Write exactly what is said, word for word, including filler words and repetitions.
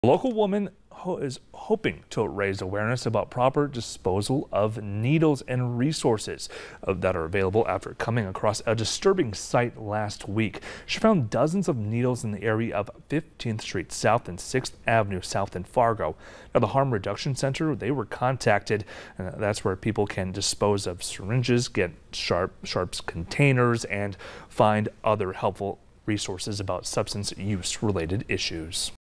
A local woman ho is hoping to raise awareness about proper disposal of needles and resources uh, that are available after coming across a disturbing sight last week. She found dozens of needles in the area of fifteenth Street South and sixth Avenue South in Fargo. Now, the Harm Reduction Center, they were contacted, and that's where people can dispose of syringes, get sharp, sharps containers, and find other helpful resources about substance use related issues.